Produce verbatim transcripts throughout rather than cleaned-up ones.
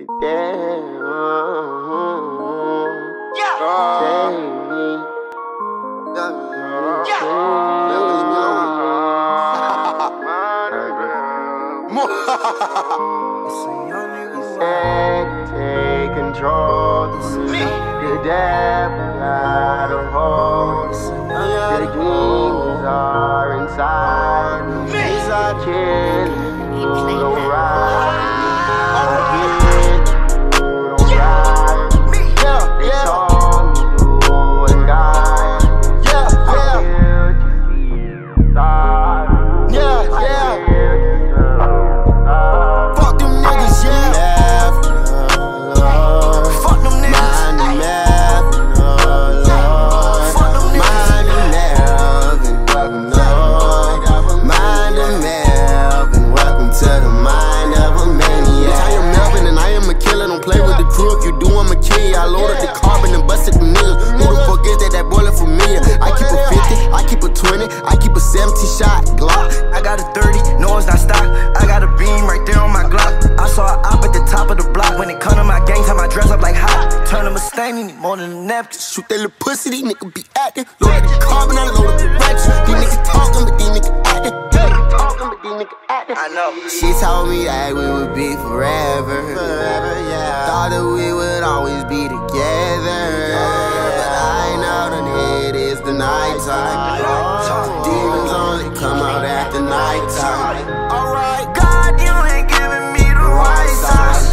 Damn. Yeah. Save me. Yeah. Yeah. He said take control. The devil got a hold. The demons are inside me. He's a killing. You don't ride. I get you don't ride. Yeah, yeah. Told me you and God. Yeah, yeah. Yeah, yeah. Fuck them niggas, yeah. Fuck them niggas. Mind the math, no Lord. Fuck them niggas. Mind the Melvin, welcome to Mind the Melvin, welcome to the mind of a maniac. I am Melvin and I am a killer. Don't play with the crew. If you do, I'm a kill. I loaded the carbon and busted the niggas. Who the fuck is that? That boiler familiar. I keep a fifty, I keep a twenty, I keep a seventy shot Glock. I got a thirty, no it's not stock. I got a beam right there on my Glock. I saw an op at the top of the block. When it come to my gang time, I dress up like hot. Turn a Mustang, need more than a napkin. Shoot that little pussy, these niggas be acting. Loaded the carbon, I loaded the racks. These niggas talking, but these niggas acting. These niggas talking, but these niggas acting. I know. She told me that we would be forever. Forever, yeah. Thought that we would always be together. But I know that it is the nighttime. Demons only come out after nighttime. Alright, God, you ain't giving me the right signs.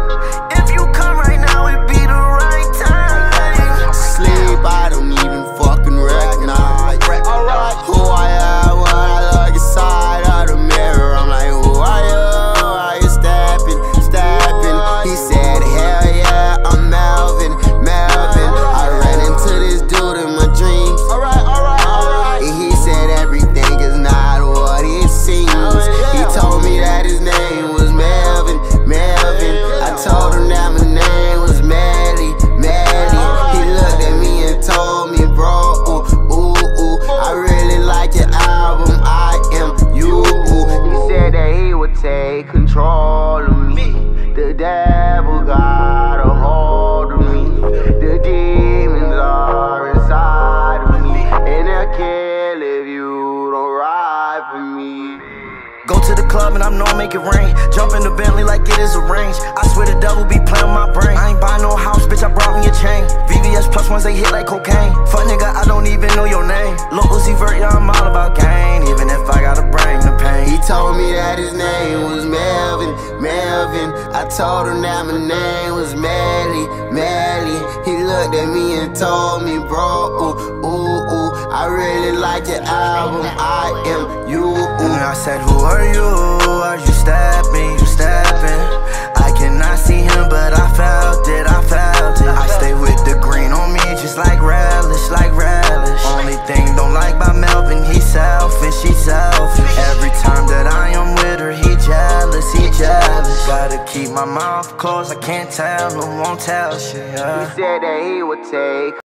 If you come right now, it be the right time. Sleep, I don't even fucking recognize. Alright, who I am when I look inside of the mirror. I'm like, who are you? Are you stepping, stepping? He said, hell yeah, I'm Melvin, Melvin. I ran into this dude in my dreams. Alright, alright, alright. And he said everything is not what it seems. He told me that his name was Melvin, Melvin. I told him that my name was Melly, Melly. He looked at me and told me, bro, ooh, ooh, ooh, I really like your album, I am you. He said that he would take control of me. The devil got a hold of me. The demons are inside of me, and they'll kill if you don't ride for me. Go to the club and I know I make it rain. Jump in the Bentley like it is arranged. I swear the devil be playing my brain. I ain't buy no house, bitch, I brought me a chain. V V S plus ones, they hit like cocaine. Fuck nigga, I don't even know your name. Lil Uzi Vert, yeah, I'm all about gain. Even if I gotta bring the pain. He told me that his name was Melvin, Melvin. I told him that my name was Melly, Melly. He looked at me and told me, bro, ooh, ooh, ooh, I really like your album, I am you. And I said, who are you? Are you stepping? You stepping? I cannot see him, but I felt it, I felt it. I stay with the green on me, just like relish, like relish. Only thing don't like about Melvin, he's selfish, he's selfish. Every time that I am with her, he jealous, he jealous. Gotta keep my mouth closed, I can't tell, no won't tell shit, yeah. He said that he would take